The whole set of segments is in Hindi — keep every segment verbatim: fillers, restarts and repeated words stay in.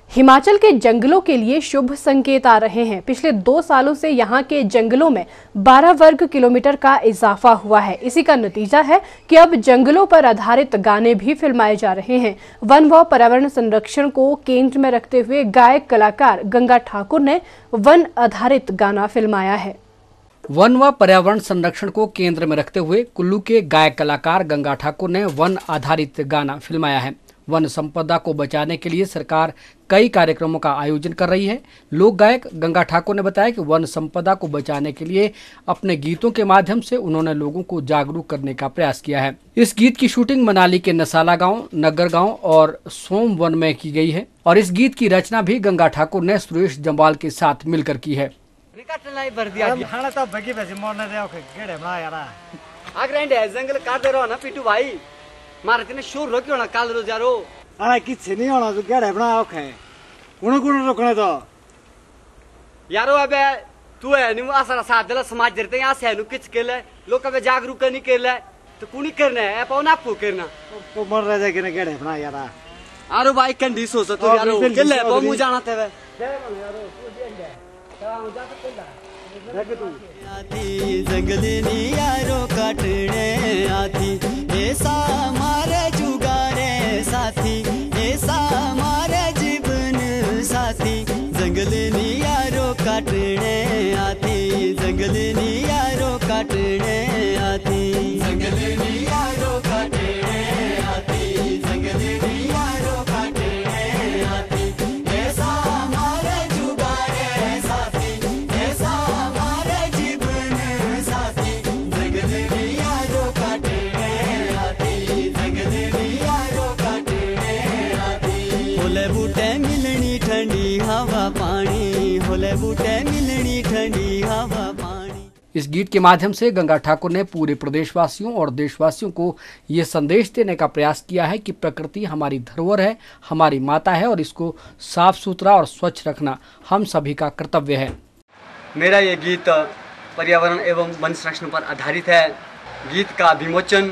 हिमाचल के जंगलों के लिए शुभ संकेत आ रहे हैं। पिछले दो सालों से यहाँ के जंगलों में बारह वर्ग किलोमीटर का इजाफा हुआ है। इसी का नतीजा है कि अब जंगलों पर आधारित गाने भी फिल्माए जा रहे हैं। वन व पर्यावरण संरक्षण को केंद्र में रखते हुए गायक कलाकार गंगा ठाकुर ने वन आधारित गाना फिल्माया है। वन व पर्यावरण संरक्षण को केंद्र में रखते हुए कुल्लू के गायक कलाकार गंगा ठाकुर ने वन आधारित गाना फिल्माया है। वन संपदा को बचाने के लिए सरकार कई कार्यक्रमों का आयोजन कर रही है। लोक गायक गंगा ठाकुर ने बताया कि वन संपदा को बचाने के लिए अपने गीतों के माध्यम से उन्होंने लोगों को जागरूक करने का प्रयास किया है। इस गीत की शूटिंग मनाली के नसाला गांव, नगर गांव और सोम वन में की गई है और इस गीत की रचना भी गंगा ठाकुर ने सुरेश जम्वाल के साथ मिलकर की है। जंगल काट दे रहा ना पीटू भाई, मारे तेने शोर रो क्यों ना काल रोज यारो अरे किसी नहीं होना तो क्या बना औख है उन्हें कौन रोकने तो यारो अबे तू है नहीं आसरा साथ दिला समाज जरते यहाँ से नु किच के ले लोग अबे जागरूक नहीं कर ले तो कुनी करना है पौना आपको करना तो मर रहे थे कि क्या बना यारा आरो भाई कंडी सोच तो यारो के ले वो मुझे जाना थे वे जंगली नी यारो काटने आती ऐसा मारे जुगारे साथी ऐसा मारे जीवन साथी जंगली नी यारो काटने आती जंगली नी यारो काटने आती जंगली नी यारो काटने आती जंगली नी यारो काटने आती ऐसा मारे जुगारे साथी ऐसा मारे जीवन साथी जंगली नी यारो काटने आती जंगली नी यारो काटने आती होले बूटे मिलनी ठंडी हवा पानी होले बूटे मिलनी ठंडी हवा पानी। इस गीत के माध्यम से गंगा ठाकुर ने पूरे प्रदेशवासियों और देशवासियों को ये संदेश देने का प्रयास किया है कि प्रकृति हमारी धरोहर है, हमारी माता है और इसको साफ सुथरा और स्वच्छ रखना हम सभी का कर्तव्य है। मेरा ये गीत पर्यावरण एवं वन संरक्षण पर आधारित है। गीत का विमोचन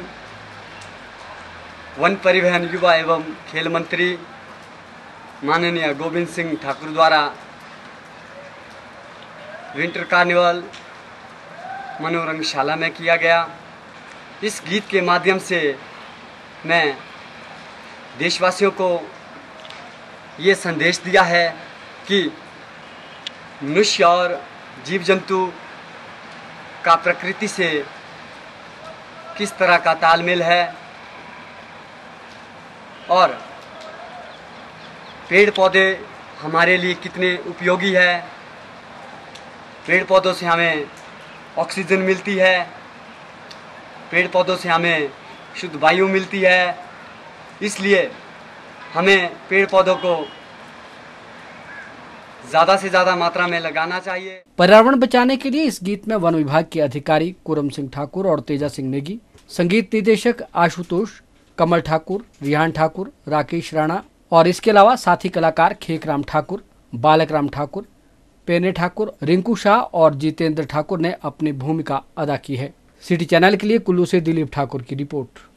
वन परिवहन युवा एवं खेल मंत्री माननीय गोविंद सिंह ठाकुर द्वारा विंटर कार्निवल मनोरंगशाला में किया गया। इस गीत के माध्यम से मैं देशवासियों को ये संदेश दिया है कि मनुष्य और जीव जंतु का प्रकृति से किस तरह का तालमेल है और पेड़ पौधे हमारे लिए कितने उपयोगी है। पेड़ पौधों से हमें ऑक्सीजन मिलती है, पेड़ पौधों से हमें शुद्ध वायु मिलती है, इसलिए हमें पेड़ पौधों को ज्यादा से ज्यादा मात्रा में लगाना चाहिए। पर्यावरण बचाने के लिए इस गीत में वन विभाग के अधिकारी कुरम सिंह ठाकुर और तेजा सिंह नेगी, संगीत निदेशक आशुतोष, कमल ठाकुर, रिहान ठाकुर, राकेश राणा और इसके अलावा साथी कलाकार खेकराम ठाकुर, बालक राम ठाकुर, पेने ठाकुर, रिंकू शाह और जितेंद्र ठाकुर ने अपनी भूमिका अदा की है। सिटी चैनल के लिए कुल्लू से दिलीप ठाकुर की रिपोर्ट।